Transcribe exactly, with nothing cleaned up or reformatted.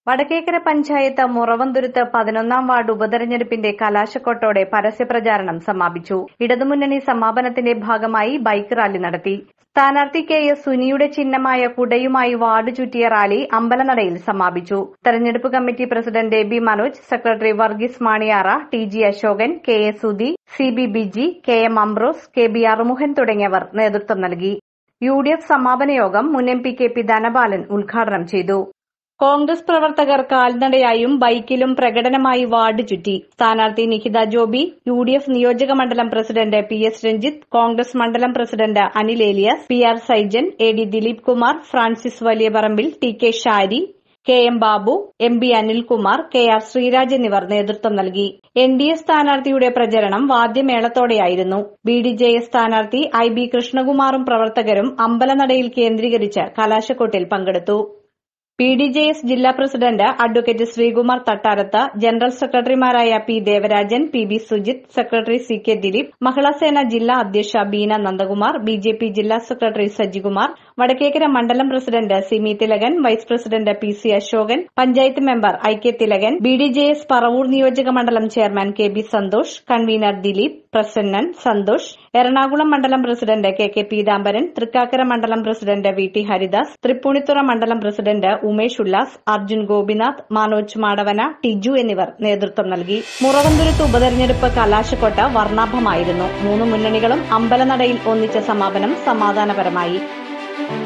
വടക്കേക്കര പഞ്ചായത്ത് മുറവന്തുരുത്ത് പതിനൊന്നാം വാർഡ് ഉപതെരഞ്ഞെടുപ്പിന്റെ കലാശക്കൊട്ടോടെ പരസ്യപ്രചാരണം സമാപിച്ചു. ഇടതുമുന്നണി സമാപനത്തിന്റെ ഭാഗമായി ബൈക്ക് റാലി നടത്തി. സ്ഥാനാർത്ഥി കെ എസ് സുനിയുടെ ചിഹ്നമായ കുടയുമായി വാർഡ് ചുറ്റിയ റാലി അമ്പലനടയിൽ സമാപിച്ചു. തെരഞ്ഞെടുപ്പ് committee president A B Manoj, secretary Varghese Maniyara, T G Asokan, K A Sudhi, C B Biji, K M Ambrose, K B Arumughan തുടങ്ങിയവർ നേതൃത്വം നൽകി. യു ഡി എഫ് സമാപന യോഗം മുൻ M P K P Dhanapalan ഉദ്ഘാടനം ചെയ്തു. കോൺഗ്രസ് പ്രവർത്തകർ കാൽനടയായും ബൈക്കിലും പ്രകടനമായി വാർഡ് ചുറ്റി. സ്ഥാനാർത്ഥി Nikhita Joby, U D F നിയോജക മണ്ഡലം president P S Ranjith, Congress മണ്ഡലം president Anil Elias, P R Saijan, A D Dileep Kumar, Francis Valiyaparambil, T K Shari, K M Babu, M B Anilkumar, K R Sreeraj എന്നിവർ നേതൃത്വം നൽകി. എൻ ഡി എ സ്ഥാനാർത്ഥിയുടെ പ്രചരണം വാദ്യമേളത്തോടെയായിരുന്നു. ബി ഡി ജെ എസ് സ്ഥാനാർത്ഥി ഐ ബി കൃഷ്ണകുമാറും പ്രവർത്തകരും അമ്പലനടയിൽ കേന്ദ്രീകരിച്ച് കലാശക്കൊട്ടിൽ പങ്കെടുത്തു. പി ഡി ജെ എസ് ജില്ലാ president advocate Sreekumar Thattarath, general സെക്രട്ടറിമാരായ P Devarajan, P B Sujith, secretary C K Dileep, Mahilasena ജില്ലാ അധ്യക്ഷ Beena Nandakumar, B J P ജില്ലാ സെക്രട്ടറി സജികുമാർ, വടക്കേക്കര മണ്ഡലം president Simi Thilakan, vice president P C Ashokan, panchayat member I K Thilakan, B D J S Paravur നിയോജക മണ്ഡലം chairman K B Santhosh, convener Dileep, Prasannan, Santhosh, Ernakulam മണ്ഡലം president K K Peethambaran, Thrikkakara മണ്ഡലം president V T Haridas, Tripunithura മണ്ഡലം president Umesh Ullas, Arjun Gopinath, Manoj Madavana, Tiju എന്നിവർ നേതൃത്വം നൽകി. മുറവന്തുരുത്ത് ഉപതെരഞ്ഞെടുപ്പ് കലാശക്കൊട്ട് വർണ്ണാഭമായിരുന്നു. മൂന്ന് മുന്നണികളും അമ്പലനടയിൽ ഒന്നിച്ച സമാപനം സമാധാനപരമായി.